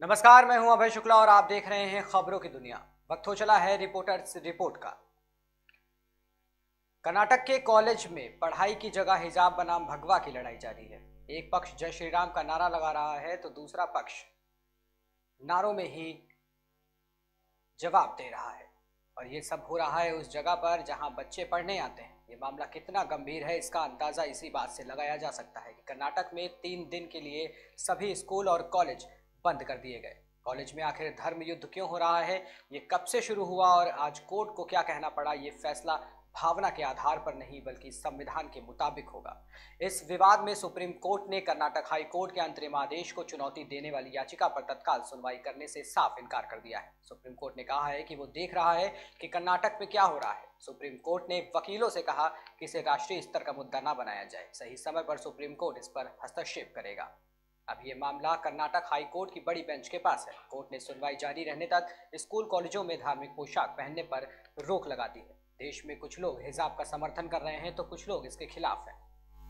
नमस्कार, मैं हूं अभय शुक्ला और आप देख रहे हैं खबरों की दुनिया। वक्त हो चला है रिपोर्टर्स रिपोर्ट का। कर्नाटक के कॉलेज में पढ़ाई की जगह हिजाब बनाम भगवा की लड़ाई जारी है। एक पक्ष जय श्री राम का नारा लगा रहा है तो दूसरा पक्ष नारों में ही जवाब दे रहा है। और ये सब हो रहा है उस जगह पर जहां बच्चे पढ़ने आते हैं। ये मामला कितना गंभीर है इसका अंदाजा इसी बात से लगाया जा सकता है कि कर्नाटक में 3 दिन के लिए सभी स्कूल और कॉलेज बंद कर दिए गए। कॉलेज में आखिर धर्म युद्ध क्यों हो रहा है, ये कब से शुरू हुआ और आज कोर्ट को क्या कहना पड़ा, ये फैसला भावना के आधार पर नहीं बल्कि संविधान के मुताबिक होगा। इस विवाद में सुप्रीम कोर्ट ने कर्नाटक हाई कोर्ट के अंतरिम आदेश को चुनौती देने वाली याचिका पर तत्काल सुनवाई करने से साफ इनकार कर दिया है। सुप्रीम कोर्ट ने कहा है कि वो देख रहा है कि कर्नाटक में क्या हो रहा है। सुप्रीम कोर्ट ने वकीलों से कहा कि इसे राष्ट्रीय स्तर का मुद्दा न बनाया जाए। सही समय पर सुप्रीम कोर्ट इस पर हस्तक्षेप करेगा। अब ये मामला कर्नाटक हाई कोर्ट की बड़ी बेंच के पास है। कोर्ट ने सुनवाई जारी रहने तक स्कूल कॉलेजों में धार्मिक पोशाक पहनने पर रोक लगा दी है। देश में कुछ लोग हिजाब का समर्थन कर रहे हैं तो कुछ लोग इसके खिलाफ हैं।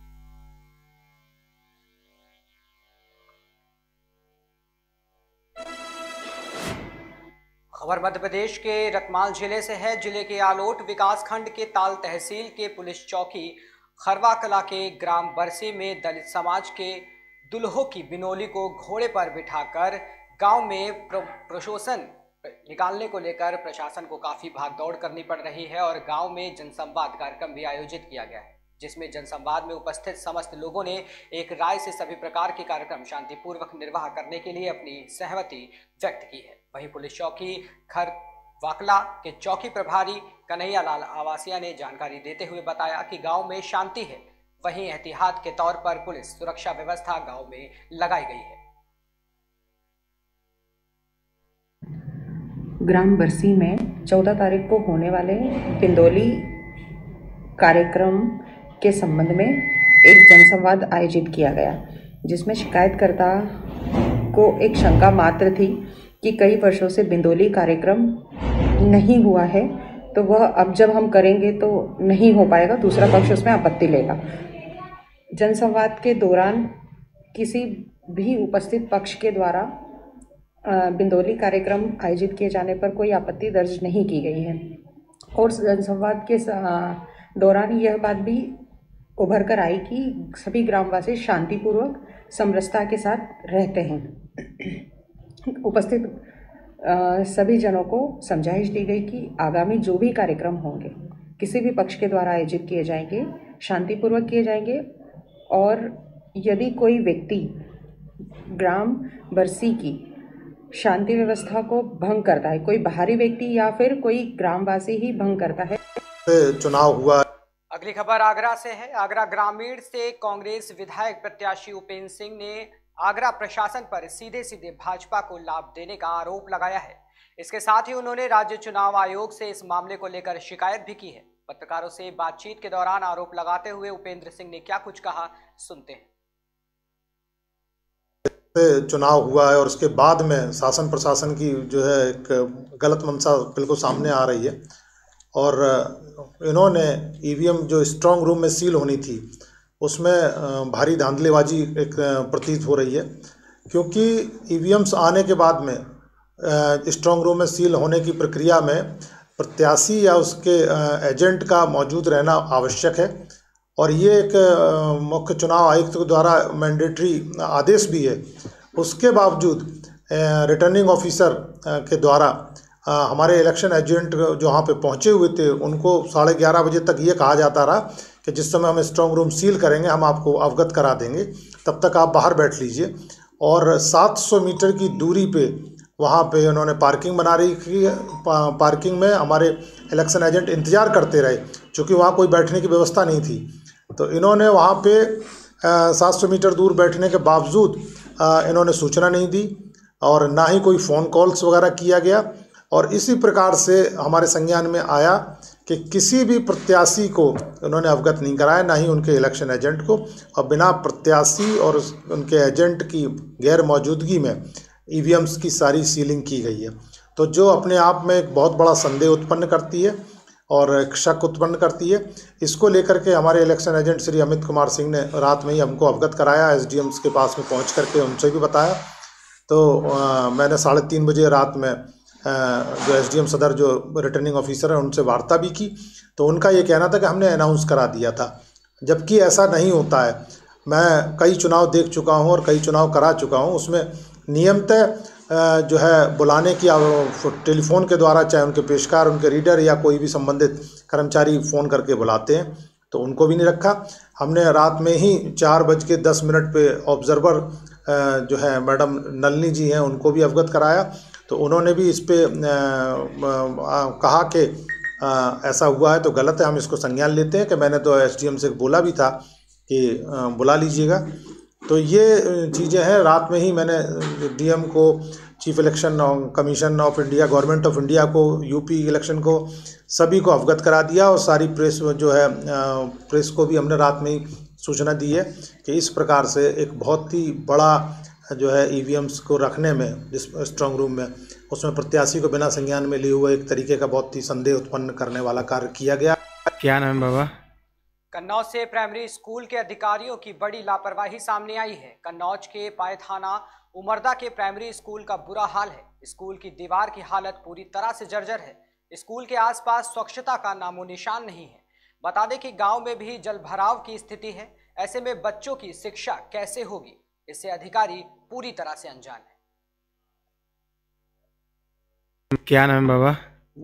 खबर मध्य प्रदेश के रतमाल जिले से है। जिले के आलोट विकास खंड के ताल तहसील के पुलिस चौकी खरवा कला के ग्राम बरसी में दलित समाज के दुल्हों की बिनोली को घोड़े पर बिठाकर गांव में प्रशोषण निकालने को लेकर प्रशासन को काफी भागदौड़ करनी पड़ रही है और गांव में जनसंवाद कार्यक्रम भी आयोजित किया गया है, जिसमें जनसंवाद में उपस्थित समस्त लोगों ने एक राय से सभी प्रकार के कार्यक्रम शांतिपूर्वक निर्वाह करने के लिए अपनी सहमति व्यक्त की है। वहीं पुलिस चौकी खरवाकला के चौकी प्रभारी कन्हैया लाल आवासिया ने जानकारी देते हुए बताया कि गांव में शांति है, वहीं एहतियात के तौर पर पुलिस सुरक्षा व्यवस्था गांव में लगाई गई है। ग्राम बरसी में 14 तारीख को होने वाले बिंदोली कार्यक्रम के संबंध में एक जनसंवाद आयोजित किया गया, जिसमें शिकायतकर्ता को एक शंका मात्र थी कि कई वर्षों से बिंदोली कार्यक्रम नहीं हुआ है, तो वह अब जब हम करेंगे तो नहीं हो पाएगा, दूसरा पक्ष उसमें आपत्ति लेगा। जनसंवाद के दौरान किसी भी उपस्थित पक्ष के द्वारा बिंदोली कार्यक्रम आयोजित किए जाने पर कोई आपत्ति दर्ज नहीं की गई है और जनसंवाद के दौरान यह बात भी उभर कर आई कि सभी ग्रामवासी शांतिपूर्वक समरसता के साथ रहते हैं। उपस्थित सभी जनों को समझाइश दी गई कि आगामी जो भी कार्यक्रम होंगे किसी भी पक्ष के द्वारा आयोजित किए जाएंगे, शांतिपूर्वक किए जाएंगे और यदि कोई व्यक्ति ग्राम बरसी की शांति व्यवस्था को भंग करता है, कोई बाहरी व्यक्ति या फिर कोई ग्रामवासी ही भंग करता है। चुनाव हुआ। अगली खबर आगरा से है। आगरा ग्रामीण से कांग्रेस विधायक प्रत्याशी उपेंद्र सिंह ने आगरा प्रशासन पर सीधे सीधे भाजपा को लाभ देने का आरोप लगाया है। इसके साथ ही उन्होंने राज्य चुनाव आयोग से इस मामले को लेकर शिकायत भी की है। पत्रकारों से बातचीत के दौरान आरोप लगाते हुए उपेंद्र सिंह ने क्या कुछ कहा, सुनते हैं। चुनाव हुआ है और उसके बाद में शासन प्रशासन की जो है एक गलत मंशा बिल्कुल सामने आ रही है और इन्होंने ईवीएम जो स्ट्रांग रूम में सील होनी थी उसमें भारी धांधलीबाजी एक प्रतीत हो रही है, क्योंकि ईवीएम्स आने के बाद में स्ट्रांग रूम में सील होने की प्रक्रिया में प्रत्याशी या उसके एजेंट का मौजूद रहना आवश्यक है और ये एक मुख्य चुनाव आयुक्त के द्वारा मैंडेटरी आदेश भी है। उसके बावजूद रिटर्निंग ऑफिसर के द्वारा हमारे इलेक्शन एजेंट जो वहाँ पे पहुँचे हुए थे उनको 11:30 बजे तक ये कहा जाता रहा कि जिस समय हम स्ट्रांग रूम सील करेंगे हम आपको अवगत करा देंगे, तब तक आप बाहर बैठ लीजिए। और 700 मीटर की दूरी पे वहाँ पे उन्होंने पार्किंग बना रही थी। पार्किंग में हमारे इलेक्शन एजेंट इंतज़ार करते रहे, चूँकि वहाँ कोई बैठने की व्यवस्था नहीं थी। तो इन्होंने वहाँ पे 700 मीटर दूर बैठने के बावजूद इन्होंने सूचना नहीं दी और ना ही कोई फ़ोन कॉल्स वगैरह किया गया। और इसी प्रकार से हमारे संज्ञान में आया कि किसी भी प्रत्याशी को उन्होंने अवगत नहीं कराया, ना ही उनके इलेक्शन एजेंट को, और बिना प्रत्याशी और उनके एजेंट की गैर मौजूदगी में ईवीएम्स की सारी सीलिंग की गई है। तो जो अपने आप में एक बहुत बड़ा संदेह उत्पन्न करती है और एक शक उत्पन्न करती है। इसको लेकर के हमारे इलेक्शन एजेंट श्री अमित कुमार सिंह ने रात में ही हमको अवगत कराया, एसडीएम्स के पास में पहुंच करके उनसे भी बताया तो मैंने 3:30 बजे रात में जो SDM सदर जो रिटर्निंग ऑफिसर है उनसे वार्ता भी की। तो उनका ये कहना था कि हमने अनाउंस करा दिया था, जबकि ऐसा नहीं होता है। मैं कई चुनाव देख चुका हूँ और कई चुनाव करा चुका हूँ, उसमें नियमतः जो है बुलाने की टेलीफोन के द्वारा, चाहे उनके पेशकार, उनके रीडर या कोई भी संबंधित कर्मचारी फ़ोन करके बुलाते हैं, तो उनको भी नहीं रखा। हमने रात में ही 4:10 पे ऑब्जर्वर जो है मैडम नलिनी जी हैं उनको भी अवगत कराया। तो उन्होंने भी इस पे कहा कि ऐसा हुआ है तो गलत है, हम इसको संज्ञान लेते हैं कि मैंने तो SDM से बोला भी था कि बुला लीजिएगा। तो ये चीज़ें हैं। रात में ही मैंने DM को, chief election commission of India, government of India को, UP इलेक्शन को, सभी को अवगत करा दिया और सारी प्रेस जो है प्रेस को भी हमने रात में ही सूचना दी है कि इस प्रकार से एक बहुत ही बड़ा जो है EVMs को रखने में, जिस स्ट्रांग रूम में, उसमें प्रत्याशी को बिना संज्ञान में लिए हुए एक तरीके का बहुत ही संदेह उत्पन्न करने वाला कार्य किया गया। क्या नाम है बाबा? कन्नौज से प्राइमरी स्कूल के अधिकारियों की बड़ी लापरवाही सामने आई है। कन्नौज के पाय थाना उमरदा के प्राइमरी स्कूल का बुरा हाल है। स्कूल की दीवार की हालत पूरी तरह से जर्जर है। स्कूल के आसपास स्वच्छता का नामो निशान नहीं है। बता दें कि गांव में भी जल भराव की स्थिति है। ऐसे में बच्चों की शिक्षा कैसे होगी, इससे अधिकारी पूरी तरह से अनजान है। क्या नाम है बाबा?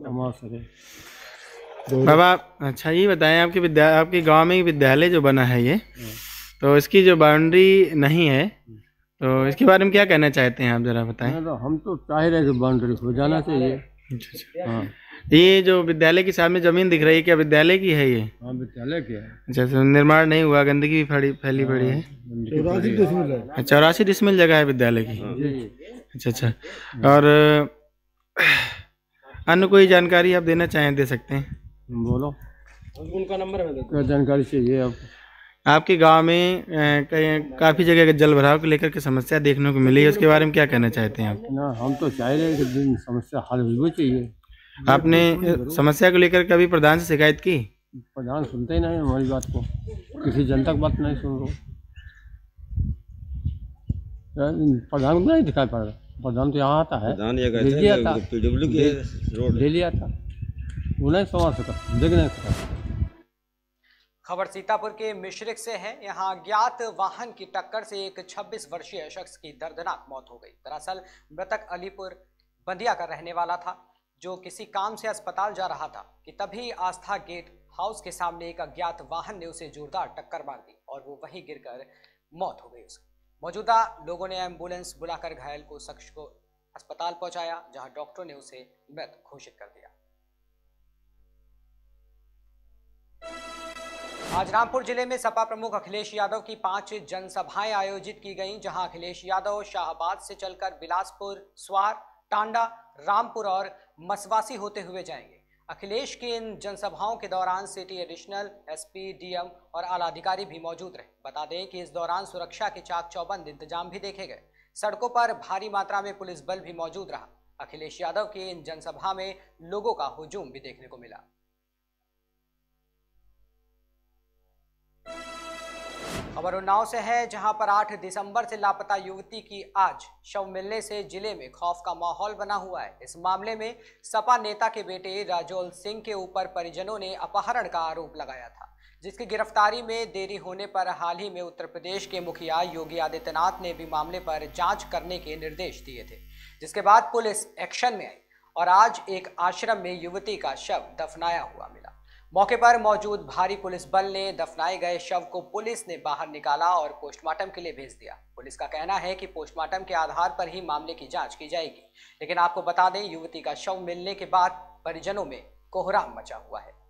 बाबा अच्छा ये बताएं, आपके गांव में विद्यालय जो बना है ये, तो इसकी जो बाउंड्री नहीं है, तो इसके बारे में क्या कहना चाहते हैं आप, जरा बताएं। तो हम तो चाह रहे हैं बाउंड्री हो जाना चाहिए। अच्छा। हाँ। ये जो विद्यालय के सामने जमीन दिख रही है, क्या विद्यालय की है ये? हाँ, विद्यालय की है। अच्छा, तो निर्माण नहीं हुआ, गंदगी भी फैली पड़ी है। 84 डिसमिल जगह है विद्यालय की। अच्छा। और अन्य कोई जानकारी आप देना चाहें, दे सकते हैं? बोलो, उनका नंबर है, क्या जानकारी चाहिए आप? आपके गांव में काफ़ी जगह जल भराव को लेकर के समस्या देखने को मिली है, उसके बारे में क्या कहना चाहते हैं आप? ना, हम तो चाह रहे हैं कि समस्या हल होनी चाहिए। आपने समस्या को लेकर कभी प्रधान से शिकायत की? प्रधान सुनते ही नहीं हमारी बात को, किसी जनता की बात नहीं सुन रहा। प्रधान को नहीं दिखाई पड़ रहा। प्रधान तो यहाँ आता है, डेली आता, डेली आता, वो नहीं समझ सका, देख नहीं सका। खबर सीतापुर के मिश्रिक से है। यहाँ अज्ञात वाहन की टक्कर से एक 26 वर्षीय शख्स की दर्दनाक मौत हो गई। दरअसल मृतक अलीपुर बंदिया का रहने वाला था, जो किसी काम से अस्पताल जा रहा था कि तभी आस्था गेट हाउस के सामने एक अज्ञात वाहन ने उसे जोरदार टक्कर मार दी और वो वहीं गिरकर मौत हो गई उसकी। मौजूदा लोगों ने एम्बुलेंस बुलाकर घायल को शख्स को अस्पताल पहुंचाया, जहां डॉक्टरों ने उसे मृत घोषित कर दिया। आज रामपुर जिले में सपा प्रमुख अखिलेश यादव की 5 जनसभाएं आयोजित की गईं, जहां अखिलेश यादव शाहबाद से चलकर बिलासपुर, स्वार, टांडा, रामपुर और मसवासी होते हुए जाएंगे। अखिलेश की इन जनसभाओं के दौरान सिटी एडिशनल SP, DM और आला अधिकारी भी मौजूद रहे। बता दें कि इस दौरान सुरक्षा के चाक चौबंद इंतजाम भी देखे गए। सड़कों पर भारी मात्रा में पुलिस बल भी मौजूद रहा। अखिलेश यादव की इन जनसभा में लोगों का हुजूम भी देखने को मिला। खबर उन्नाव से है, जहां पर 8 दिसंबर से लापता युवती की आज शव मिलने से जिले में खौफ का माहौल बना हुआ है। इस मामले में सपा नेता के बेटे राजोल सिंह के ऊपर परिजनों ने अपहरण का आरोप लगाया था, जिसकी गिरफ्तारी में देरी होने पर हाल ही में उत्तर प्रदेश के मुखिया योगी आदित्यनाथ ने भी मामले पर जांच करने के निर्देश दिए थे, जिसके बाद पुलिस एक्शन में आई और आज एक आश्रम में युवती का शव दफनाया हुआ मिला। मौके पर मौजूद भारी पुलिस बल ने दफनाए गए शव को पुलिस ने बाहर निकाला और पोस्टमार्टम के लिए भेज दिया। पुलिस का कहना है कि पोस्टमार्टम के आधार पर ही मामले की जांच की जाएगी, लेकिन आपको बता दें, युवती का शव मिलने के बाद परिजनों में कोहराम मचा हुआ है।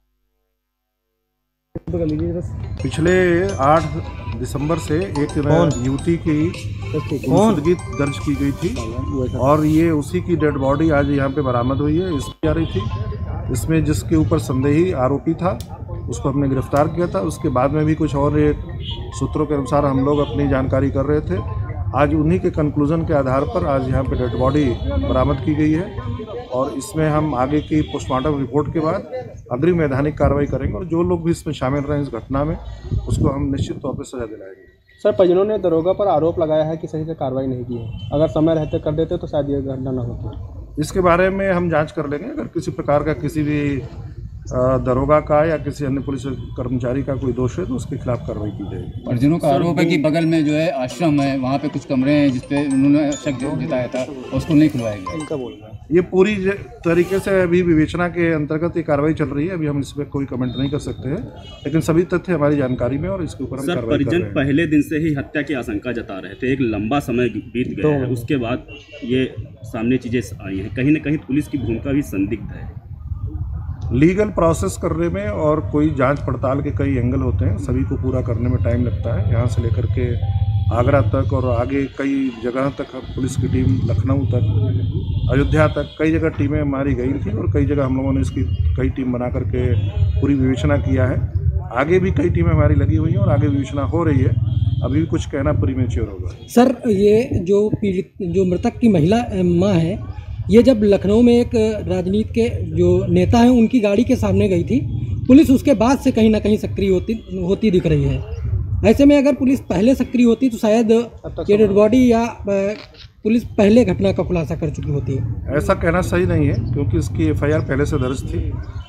पिछले 8 दिसंबर से एक युवती की गुमशुदगी दर्ज की गई थी और ये उसी की डेड बॉडी आज यहाँ पे बरामद हुई है। इसमें आ रही थी, इसमें जिसके ऊपर संदेही आरोपी था उसको हमने गिरफ्तार किया था। उसके बाद में भी कुछ और सूत्रों के अनुसार हम लोग अपनी जानकारी कर रहे थे। आज उन्हीं के कंक्लूजन के आधार पर आज यहाँ पे डेड बॉडी बरामद की गई है और इसमें हम आगे की पोस्टमार्टम रिपोर्ट के बाद अग्रिम वैधानिक कार्रवाई करेंगे और जो लोग भी इसमें शामिल रहे इस घटना में उसको हम निश्चित तौर पर सजा दिलाएंगे। सर परिजनों ने दरोगा पर आरोप लगाया है कि सही से कार्रवाई नहीं की है, अगर समय रहते कर देते तो शायद ये घटना न होती। इसके बारे में हम जांच कर लेंगे। अगर किसी प्रकार का किसी भी दरोगा का या किसी अन्य पुलिस कर्मचारी का कोई दोष है तो उसके खिलाफ कार्रवाई की जाएगी। परिजनों का आरोप है कि बगल में जो है आश्रम है, वहाँ पे कुछ कमरे हैं जिसपे उन्होंने शक जताया था, उसको नहीं खुलवाया गया। इनका बोल रहा है ये पूरी तरीके से अभी विवेचना के अंतर्गत ये कार्रवाई चल रही है। अभी हम इस पर कोई कमेंट नहीं कर सकते हैं, लेकिन सभी तथ्य हमारी जानकारी में और इसके ऊपर हम कार्रवाई कर रहे हैं। परिजन पहले दिन से ही हत्या की आशंका जता रहे थे, एक लंबा समय बीत गया है, उसके बाद ये सामने चीजें आई हैं। कहीं न कहीं पुलिस की भूमिका भी संदिग्ध है। लीगल प्रोसेस करने में और कोई जांच पड़ताल के कई एंगल होते हैं, सभी को पूरा करने में टाइम लगता है। यहाँ से लेकर के आगरा तक और आगे कई जगह तक पुलिस की टीम, लखनऊ तक, अयोध्या तक कई जगह टीमें हमारी गई थी और कई जगह हम लोगों ने इसकी कई टीम बना करके पूरी विवेचना किया है। आगे भी कई टीमें हमारी लगी हुई हैं और आगे विवेचना हो रही है। अभी भी कुछ कहना प्रीमेच्योर होगा। सर ये जो पीड़ित, जो मृतक की महिला माँ है, ये जब लखनऊ में एक राजनीति के जो नेता हैं उनकी गाड़ी के सामने गई थी, पुलिस उसके बाद से कहीं ना कहीं सक्रिय होती दिख रही है। ऐसे में अगर पुलिस पहले सक्रिय होती तो शायद ये डेड बॉडी या पुलिस पहले घटना का खुलासा कर चुकी होती है। ऐसा कहना सही नहीं है, क्योंकि इसकी एफआईआर पहले से दर्ज थी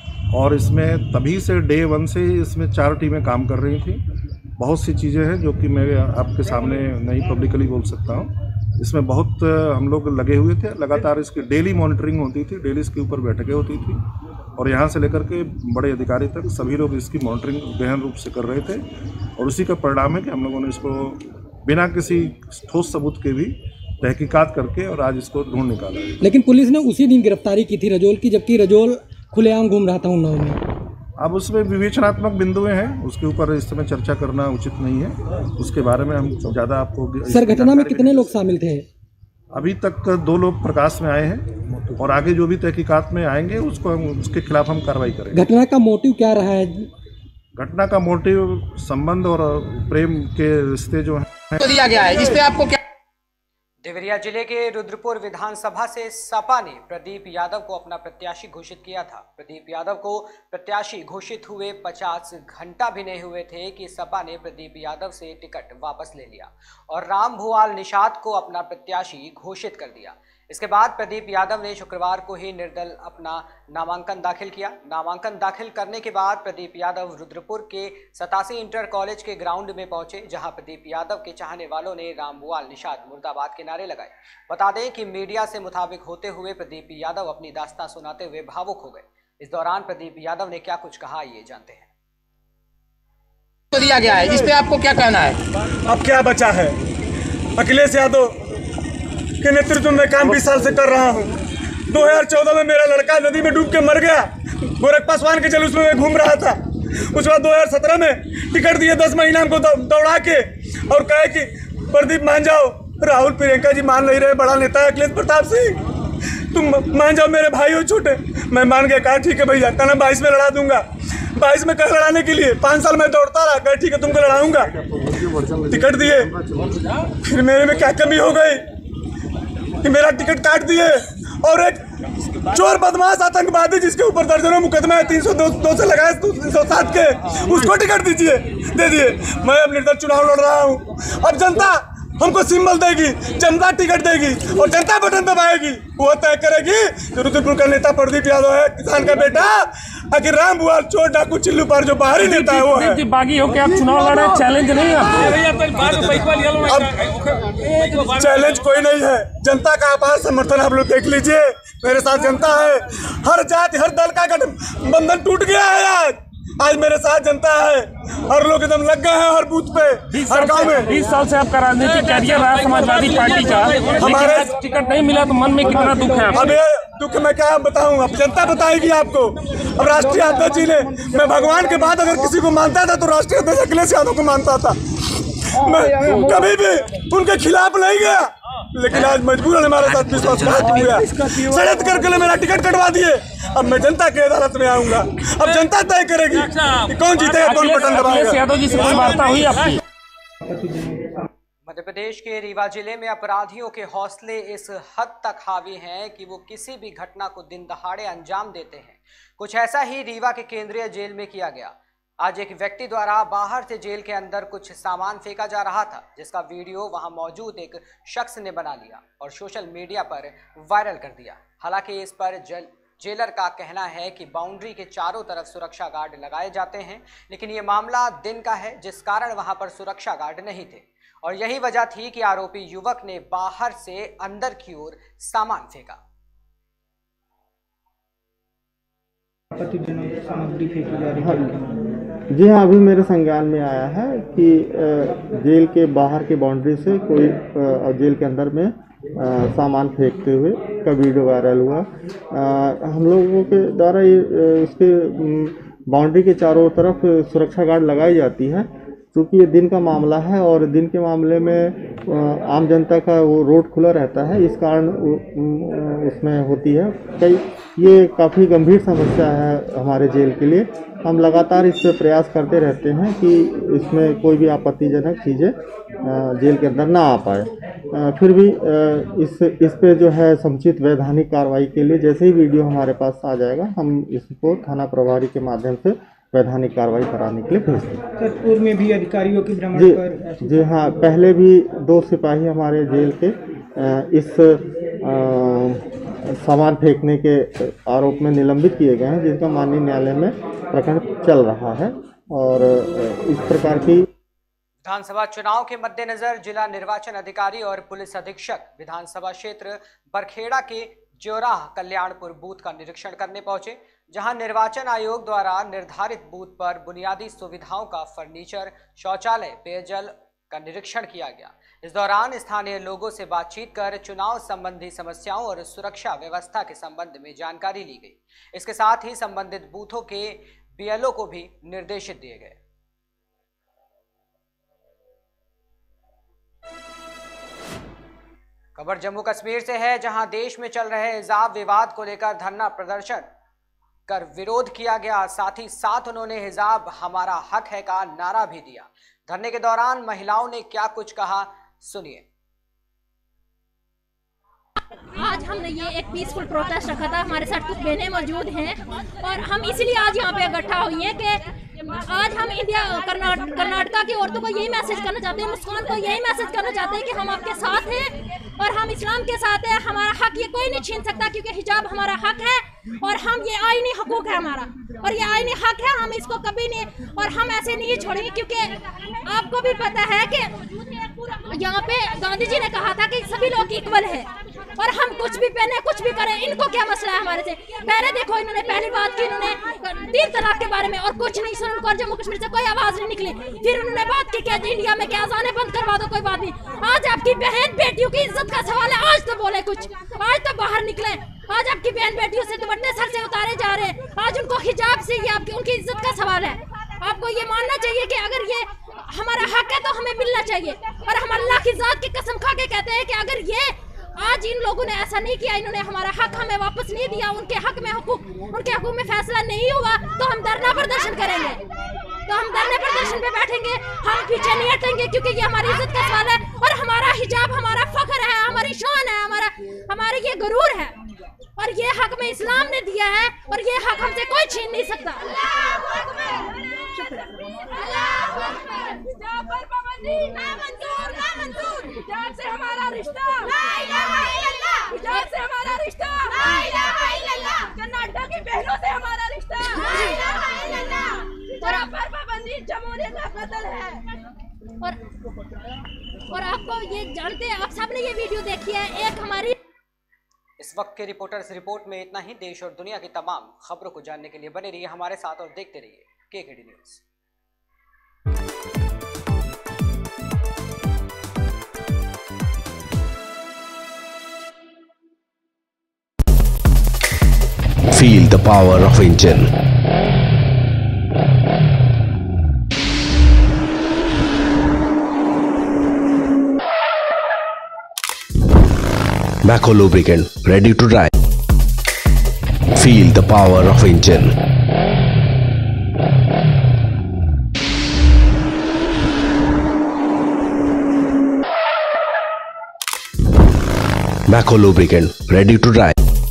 और इसमें तभी से डे 1 से इसमें 4 टीमें काम कर रही थी। बहुत सी चीज़ें हैं जो कि मैं आपके सामने नहीं पब्लिकली बोल सकता हूँ। इसमें बहुत हम लोग लगे हुए थे, लगातार इसकी डेली मॉनिटरिंग होती थी, डेली इसके ऊपर बैठकें होती थी और यहाँ से लेकर के बड़े अधिकारी तक सभी लोग इसकी मॉनिटरिंग गहन रूप से कर रहे थे और उसी का परिणाम है कि हम लोगों ने इसको बिना किसी ठोस सबूत के भी तहकीकात करके और आज इसको ढूंढ निकाला है। लेकिन पुलिस ने उसी दिन गिरफ्तारी की थी रजोल की, जबकि रजोल खुलेआम घूम रहा था उन्नाव में। अब उसमें विवेचनात्मक बिंदुएं हैं, उसके ऊपर इस समय चर्चा करना उचित नहीं है। उसके बारे में हम ज़्यादा आपको। सर घटना में कितने लोग शामिल थे? अभी तक 2 लोग प्रकाश में आए हैं और आगे जो भी तहकीकात में आएंगे उसके खिलाफ हम कार्रवाई करेंगे। घटना का मोटिव क्या रहा है? घटना का मोटिव संबंध और प्रेम के रिश्ते जो हैं तो दिया गया है। इस पे आपको क्या? देवरिया जिले के रुद्रपुर विधानसभा से सपा ने प्रदीप यादव को अपना प्रत्याशी घोषित किया था। प्रदीप यादव को प्रत्याशी घोषित हुए 50 घंटा भी नहीं हुए थे कि सपा ने प्रदीप यादव से टिकट वापस ले लिया और राम भुआल निषाद को अपना प्रत्याशी घोषित कर दिया। इसके बाद प्रदीप यादव ने शुक्रवार को ही निर्दल अपना नामांकन दाखिल किया। नामांकन दाखिल करने के बाद प्रदीप यादव रुद्रपुर के 87 इंटर कॉलेज के ग्राउंड में पहुंचे, जहां प्रदीप यादव के चाहने वालों ने राम भुआल निषाद मुर्दाबाद के नारे लगाए। बता दें कि मीडिया से मुताबिक होते हुए प्रदीप यादव अपनी दास्तां सुनाते हुए भावुक हो गए। इस दौरान प्रदीप यादव ने क्या कुछ कहा, ये जानते हैं। तो दिया गया है, इस पे आपको क्या कहना है? अब क्या बचा है? अखिलेश यादव के नेतृत्व में काम 20 साल से कर रहा हूँ। 2014 में मेरा लड़का नदी में डूब के मर गया। गोरख पासवान के जुलूस में मैं घूम रहा था। उसके बाद 2017 में टिकट दिए 10 महीना हमको दौड़ा के और कहे कि प्रदीप मान जाओ। राहुल प्रियंका जी मान नहीं रहे, बड़ा नेता है अखिलेश प्रताप सिंह, तुम मान जाओ, मेरे भाई हो छोटे। मैं मान गया, कहा ठीक है भैया, कहना 22 में लड़ा दूंगा। 22 में कहा लड़ाने के लिए 5 साल में दौड़ता रहा, कहा ठीक है तुमको लड़ाऊंगा। टिकट दिए, फिर मेरे में क्या कमी हो गई कि मेरा टिकट काट दिए और एक चोर बदमाश आतंकवादी जिसके ऊपर दर्जनों मुकदमा है 302 से लगाए 307 के, उसको टिकट दीजिए, दे दिए। मैं अब निर्दल चुनाव लड़ रहा हूँ। अब जनता हमको सिंबल देगी, जनता टिकट देगी और जनता बटन दबाएगी। वो तय करेगी रुद्रपुर का नेता प्रदीप यादव है, किसान का बेटा, आखिर राम भुआल चोर डाकू चिल्लू पर जो बाहरी नेता है वो है। बागी होकर आप चुनाव लड़े, चैलेंज नहीं है? अब चैलेंज कोई नहीं है। जनता का अपार समर्थन आप लोग देख लीजिए। मेरे साथ जनता है, हर जाति हर दल का गठबंधन टूट गया है। आज मेरे साथ जनता है, हर लोग एकदम लग गए हैं हर बूथ पे, हर गांव में। 20 साल से आपका राजनीतिक कैरियर रहा समाजवादी पार्टी का, हमारे टिकट नहीं मिला तो मन में कितना दुख है? अब ये दुख मैं क्या बताऊं, अब जनता बताएगी आपको। अब राष्ट्रीय अध्यक्ष जी ने, मैं भगवान के बाद अगर किसी को मानता था तो राष्ट्रीय अध्यक्ष अखिलेश यादव को मानता था। मैं कभी भी उनके खिलाफ नहीं गया, लेकिन आज मजबूरन हमारे साथ विश्वासघात हुआ, षड्यंत्र करके मेरा टिकट कटवा दिए। अब मैं जनता की अदालत में आऊंगा। अब जनता तय करेगी कि कौन जीतेगा, कौन बटन दबाएगा। यादव जी से कोई वार्ता हुई आपकी? मध्य प्रदेश के रीवा जिले में अपराधियों के हौसले इस हद तक हावी हैं कि वो किसी भी घटना को दिन दहाड़े अंजाम देते हैं। कुछ ऐसा ही रीवा के केंद्रीय जेल में किया गया। आज एक व्यक्ति द्वारा बाहर से जेल के अंदर कुछ सामान फेंका जा रहा था, जिसका वीडियो वहां मौजूद एक शख्स ने बना लिया और सोशल मीडिया पर वायरल कर दिया। हालांकि इस पर जेलर का कहना है कि बाउंड्री के चारों तरफ सुरक्षा गार्ड लगाए जाते हैं, लेकिन ये मामला दिन का है जिस कारण वहां पर सुरक्षा गार्ड नहीं थे और यही वजह थी कि आरोपी युवक ने बाहर से अंदर की ओर सामान फेंका। सामग्री फेंकी जा रही है। जी हाँ, अभी मेरे संज्ञान में आया है कि जेल के बाहर की बाउंड्री से कोई जेल के अंदर में सामान फेंकते हुए का वीडियो वायरल हुआ। हम लोगों के द्वारा इसके बाउंड्री के चारों तरफ सुरक्षा गार्ड लगाई जाती है, क्योंकि ये दिन का मामला है और दिन के मामले में आम जनता का वो रोड खुला रहता है, इस कारण उसमें होती है ये काफ़ी गंभीर समस्या है हमारे जेल के लिए। हम लगातार इस पर प्रयास करते रहते हैं कि इसमें कोई भी आपत्तिजनक चीज़ें जेल के अंदर ना आ पाए। फिर भी इस पे जो है समुचित वैधानिक कार्रवाई के लिए जैसे ही वीडियो हमारे पास आ जाएगा, हम इसको थाना प्रभारी के माध्यम से वैधानिक कार्रवाई कराने के लिए भेजते हैं। सर, पूर्व में भी अधिकारियों के भ्रमण पर जी हाँ, पहले भी 2 सिपाही हमारे जेल के इस सामान फेंकने के आरोप में निलंबित किए गए हैं, जिनका माननीय न्यायालय में प्रकरण चल रहा है। और इस प्रकार की विधानसभा चुनाव के मद्देनजर जिला निर्वाचन अधिकारी और पुलिस अधीक्षक विधानसभा क्षेत्र बरखेड़ा के ज्योराह कल्याणपुर बूथ का निरीक्षण करने पहुंचे, जहां निर्वाचन आयोग द्वारा निर्धारित बूथ पर बुनियादी सुविधाओं का फर्नीचर, शौचालय, पेयजल का निरीक्षण किया गया। इस दौरान स्थानीय लोगों से बातचीत कर चुनाव संबंधी समस्याओं और सुरक्षा व्यवस्था के संबंध में जानकारी ली गई। इसके साथ ही संबंधित बूथों के बीएलओ को भी निर्देशित दिए गए। खबर जम्मू कश्मीर से है, जहां देश में चल रहे हिजाब विवाद को लेकर धरना प्रदर्शन कर विरोध किया गया। साथ ही साथ उन्होंने हिजाब हमारा हक है का नारा भी दिया। धरने के दौरान महिलाओं ने क्या कुछ कहा, सुनिए। आज हमने ये एक पीसफुल प्रोटेस्ट रखा था, हमारे साथ कुछ बहनें मौजूद हैं और हम इसलिए आज यहाँ पे इकट्ठा हुई हैं कि आज हम कर्नाटका की औरतों को यही मैसेज करना चाहते हैं, मुस्कान को यही मैसेज करना चाहते हैं कि हम आपके साथ हैं और हम इस्लाम के साथ हैं। हमारा हक ये कोई नहीं छीन सकता, क्योंकि हिजाब हमारा हक है और हम ये आईनी हकूक है हमारा और ये आईनी हक है, हम इसको कभी नहीं और हम ऐसे नहीं छोड़ेंगे। क्योंकि आपको भी पता है कि यहाँ पे गांधी जी ने कहा था कि सभी लोग इक्वल है और हम कुछ भी पहने कुछ भी करें, इनको क्या मसला है हमारे से। पहले देखो, इन्होंने पहली बात की इन्होंने 3 तलाक के बारे में और कुछ नहीं सुना उनको, जम्मू कश्मीर से कोई आवाज नहीं निकली। फिर उन्होंने बात की कि इंडिया में क्या अज़ानें बंद करवा दो, कोई बात नहीं। आज आपकी बहन बेटियों की इज्जत का सवाल है, आज तो बोले कुछ, आज तो बाहर निकले। आज आपकी बहन बेटियों से दुपट्टे सर से उतारे जा रहे हैं, आज उनको हिजाब से ये आपकी उनकी इज्जत का सवाल है। आपको ये मानना चाहिए कि अगर ये हमारा हक है तो हमें मिलना चाहिए और हम अल्लाह की जात की कसम खा के कहते हैं कि अगर ये आज इन लोगों ने ऐसा नहीं किया, इन्होंने हमारा हक हमें वापस नहीं दिया, उनके हक में फैसला नहीं हुआ, तो हम धरना प्रदर्शन करेंगे। तो हम धरने प्रदर्शन पे बैठेंगे, हम पीछे नहीं हटेंगे, क्योंकि ये हमारी इज्जत का सवाल है और हमारा हिजाब हमारा फख्र है, हमारी शान है, हमारा ये गुरूर है और ये हक में इस्लाम ने दिया है और ये हक हमसे कोई छीन नहीं सकता। हिजाब से हमारा रिश्ता, हिजाब से हमारा रिश्ता, कर्नाटक की बहनों से हमारा रिश्ता, पर पाबंदी जमहूरियत का कत्ल है। और आपको ये जानते हैं, आप सबने ये वीडियो देखी है। एक हमारी इस वक्त के रिपोर्टर्स रिपोर्ट में इतना ही। देश और दुनिया की तमाम खबरों को जानने के लिए बने रहिए हमारे साथ और देखते रहिए KKD news. Feel the power of engine. Macco lubricant, ready to drive. Feel the power of engine. Macco lubricant, ready to drive.